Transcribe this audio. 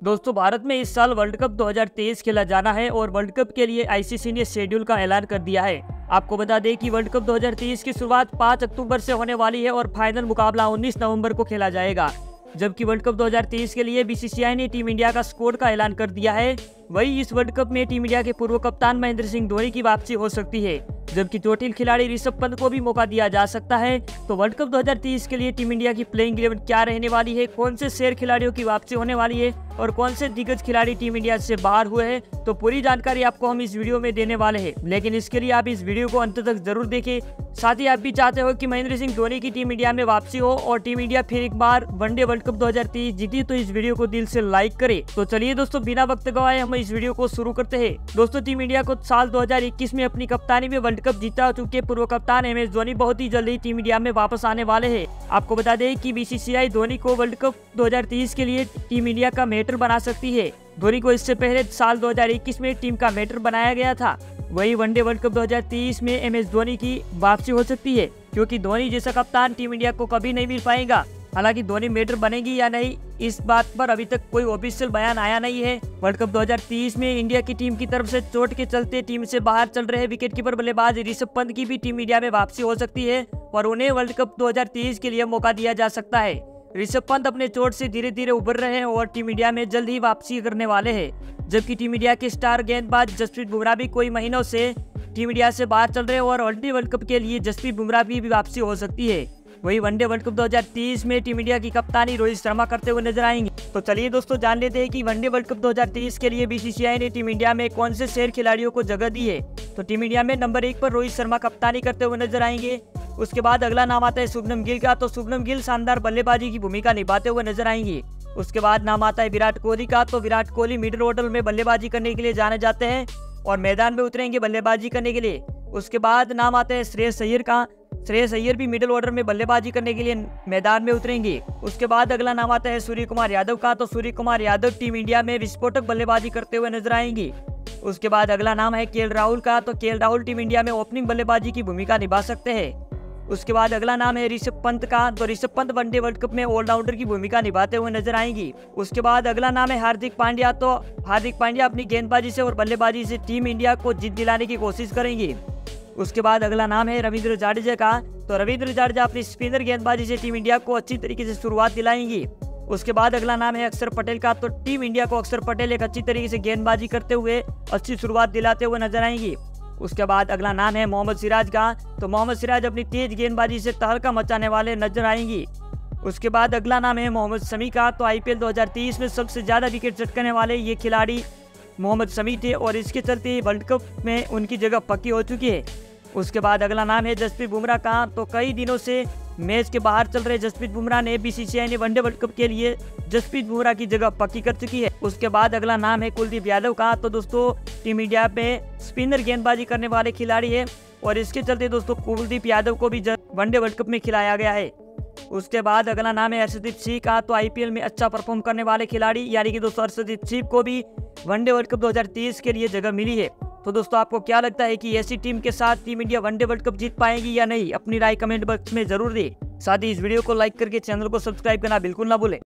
दोस्तों भारत में इस साल वर्ल्ड कप 2023 खेला जाना है और वर्ल्ड कप के लिए आईसीसी ने शेड्यूल का ऐलान कर दिया है। आपको बता दें कि वर्ल्ड कप 2023 की शुरुआत 5 अक्टूबर से होने वाली है और फाइनल मुकाबला 19 नवंबर को खेला जाएगा। जबकि वर्ल्ड कप 2023 के लिए बीसीसीआई ने टीम इंडिया का स्क्वाड का ऐलान कर दिया है। वही इस वर्ल्ड कप में टीम इंडिया के पूर्व कप्तान महेंद्र सिंह धोनी की वापसी हो सकती है, जबकि चोटिल खिलाड़ी ऋषभ पंत को भी मौका दिया जा सकता है। तो वर्ल्ड कप 2023 के लिए टीम इंडिया की प्लेइंग 11 क्या रहने वाली है, कौन से शेर खिलाड़ियों की वापसी होने वाली है और कौन से दिग्गज खिलाड़ी टीम इंडिया से बाहर हुए हैं, तो पूरी जानकारी आपको हम इस वीडियो में देने वाले हैं। लेकिन इसके लिए आप इस वीडियो को अंत तक जरूर देखें। साथ ही आप भी चाहते हो कि महेंद्र सिंह धोनी की टीम इंडिया में वापसी हो और टीम इंडिया फिर एक बार वनडे वर्ल्ड कप 2023 जीती, तो इस वीडियो को दिल से लाइक करें। तो चलिए दोस्तों बिना वक्त गवाए हम इस वीडियो को शुरू करते हैं। दोस्तों टीम इंडिया को साल 2021 में अपनी कप्तानी में वर्ल्ड कप जीता चुके पूर्व कप्तान MS धोनी बहुत ही जल्दी टीम इंडिया में वापस आने वाले हैं। आपको बता दें कि बीसीसीआई धोनी को वर्ल्ड कप 2023 के लिए टीम इंडिया का मेटर बना सकती है। धोनी को इससे पहले साल 2021 में टीम का मेटर बनाया गया था। वही वनडे वर्ल्ड कप 2023 में MS धोनी की वापसी हो सकती है, क्योंकि धोनी जैसा कप्तान टीम इंडिया को कभी नहीं मिल पाएगा। हालांकि धोनी मेटर बनेगी या नहीं, इस बात पर अभी तक कोई ऑफिशियल बयान आया नहीं है। वर्ल्ड कप 2023 में इंडिया की टीम की तरफ से चोट के चलते टीम से बाहर चल रहे विकेटकीपर बल्लेबाज ऋषभ पंत की भी टीम इंडिया में वापसी हो सकती है और उन्हें वर्ल्ड कप 2023 के लिए मौका दिया जा सकता है। ऋषभ पंत अपने चोट से धीरे धीरे उभर रहे हैं और टीम इंडिया में जल्द ही वापसी करने वाले हैं। जबकि टीम इंडिया के स्टार गेंदबाज जसप्रीत बुमराह भी कई महीनों से टीम इंडिया से बाहर चल रहे हैं और वनडे वर्ल्ड कप के लिए जसप्रीत बुमराह की भी वापसी हो सकती है। वही वनडे वर्ल्ड कप 2023 में टीम इंडिया की कप्तानी रोहित शर्मा करते हुए नजर आएंगे। तो चलिए दोस्तों जान लेते हैं कि वनडे वर्ल्ड कप 2023 के लिए बीसीसीआई ने टीम इंडिया में कौन से शेर खिलाड़ियों को जगह दी है। तो टीम इंडिया में नंबर 1 पर रोहित शर्मा कप्तानी करते हुए नजर आएंगे। उसके बाद अगला नाम आता है शुभमन गिल का। तो शुभमन गिल शानदार बल्लेबाजी की भूमिका निभाते हुए नजर आएंगे। उसके बाद नाम आता है विराट कोहली का। तो विराट कोहली मिडिल ऑर्डर में बल्लेबाजी करने के लिए जाने जाते हैं और मैदान में उतरेंगे बल्लेबाजी करने के लिए। उसके बाद नाम आता है श्रेयस अय्यर का। श्रेयस अय्यर भी मिडिल ऑर्डर में बल्लेबाजी करने के लिए मैदान में उतरेंगे। उसके बाद अगला नाम आता है सूर्य कुमार यादव का। तो सूर्य कुमार यादव टीम इंडिया में विस्फोटक बल्लेबाजी करते हुए नजर आएंगे। उसके बाद अगला नाम है केएल राहुल का। तो केएल राहुल टीम इंडिया में ओपनिंग बल्लेबाजी की भूमिका निभा सकते हैं। उसके बाद अगला नाम है ऋषभ पंत का। तो Rishabh Pant one day world cup में ऑलराउंडर की भूमिका निभाते हुए नजर आएंगी। उसके बाद अगला नाम है हार्दिक पांड्या। तो हार्दिक पांड्या अपनी गेंदबाजी से और बल्लेबाजी से टीम इंडिया को जीत दिलाने की कोशिश करेंगे। उसके बाद अगला नाम है रविंद्र जाडेजा का। तो रविंद्र जाडेजा अपनी स्पिनर गेंदबाजी से टीम इंडिया को अच्छी तरीके से शुरुआत दिलाएंगे। उसके बाद अगला नाम है अक्षर पटेल का। तो टीम इंडिया को अक्षर पटेल एक अच्छी तरीके से गेंदबाजी करते हुए अच्छी शुरुआत दिलाते हुए नजर आएंगे। उसके बाद अगला नाम है मोहम्मद सिराज का। तो मोहम्मद सिराज अपनी तेज गेंदबाजी से तहलका मचाने वाले नजर आएंगे। उसके बाद अगला नाम है मोहम्मद शमी का। तो IPL 2023 में सबसे ज्यादा विकेट चटकाने वाले ये खिलाड़ी मोहम्मद शमी थे और इसके चलते वर्ल्ड कप में उनकी जगह पक्की हो चुकी है। उसके बाद अगला नाम है जसप्रीत बुमराह का। तो कई दिनों से मैच के बाहर चल रहे जसप्रीत बुमराह ने बीसीसीआई ने वनडे वर्ल्ड कप के लिए जसप्रीत बुमराह की जगह पक्की कर चुकी है। उसके बाद अगला नाम है कुलदीप यादव का। तो दोस्तों टीम इंडिया में स्पिनर गेंदबाजी करने वाले खिलाड़ी है और इसके चलते दोस्तों कुलदीप यादव को भी वनडे वर्ल्ड कप में खिलाया गया है। उसके बाद अगला नाम है अर्शदीप सिंह का। तो IPL में अच्छा परफॉर्म करने वाले खिलाड़ी यानी कि दोस्तों अर्शदीप सिंह को भी वनडे वर्ल्ड कप 2023 के लिए जगह मिली है। तो दोस्तों आपको क्या लगता है कि ऐसी टीम के साथ team India one day world cup जीत पाएगी या नहीं, अपनी राय कमेंट बॉक्स में जरूर दें। साथ ही इस वीडियो को लाइक करके चैनल को सब्सक्राइब करना बिल्कुल ना भूलें।